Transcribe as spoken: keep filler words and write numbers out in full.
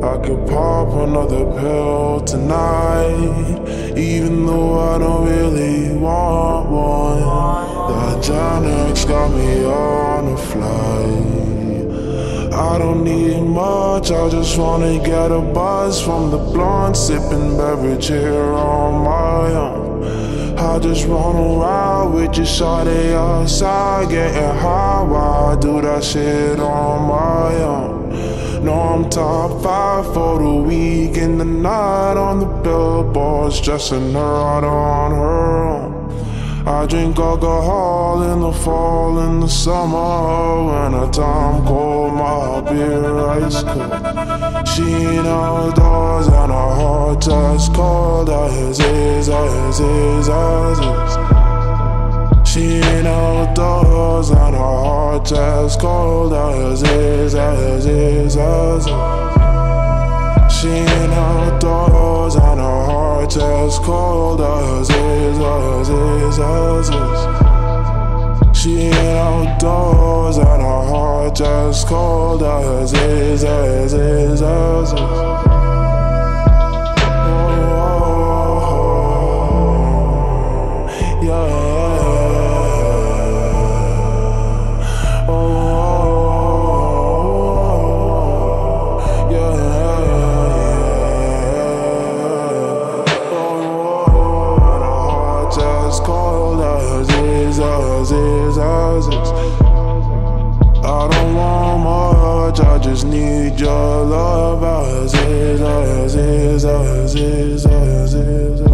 I could pop another pill tonight, even though I don't really want one. That Xanax got me on a flight. I don't need much, I just wanna get a buzz from the blunt, sipping beverage here on my own. I just run around with your shawty outside, getting high while I do that shit on my own. No, I'm top five for the week in the night on the billboards, dressing her out on her own. I drink alcohol in the fall, in the summer, when the time cold, my beer ice cold. She ain't outdoors and her heart just cold as is, as is, as is. She ain't outdoors and her heart just cold as is, as is, as is. She ain't outdoors and her heart just cold as is, as is, as is. She ain't outdoors and her heart just cold as is, as is, as is. Oh, yeah. As is, as is. I don't want much, I just need your love as is, as is, as is, as is.